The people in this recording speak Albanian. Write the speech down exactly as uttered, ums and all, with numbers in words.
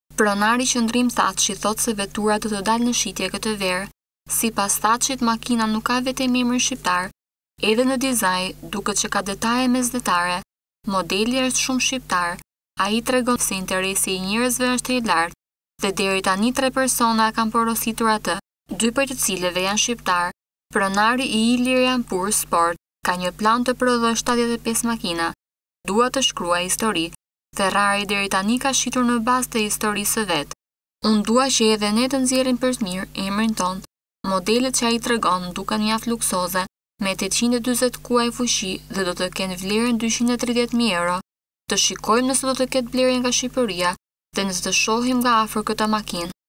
Pronari Qendrim Thatshi thot se vetura do të dalë në shitje këtë verë. Sipas Thatshit, makina nuk ka vetëm emrin shqiptar, edhe në dizajn duket që ka detaje mesdhetare. Modeli është shumë shqiptar. Ai tregon se interesi i njerëzve është i lartë dhe deri tani tre persona e kanë porositur atë, dy prej të cilëve janë shqiptar. Pronari i Ilirian Pur Sport ka një plan të prodhojë shtatëdhjetë e pesë makina. Dua të shkruaj histori. Ferrari deri tani ka shitur në bazë të historisë së vet. Unë dua që edhe ne të nxjerrim për të mirë emrin ton. Modelet që ai tregon duken mjaft luksoze, me tetëqind e dyzet kuaj fuqi dhe do të kenë vlerën dyqind e tridhjetë mijë euro. Të shikojmë nëse do të ketë blerje nga Shqipëria dhe nëse të shohim nga afër këtë makinë.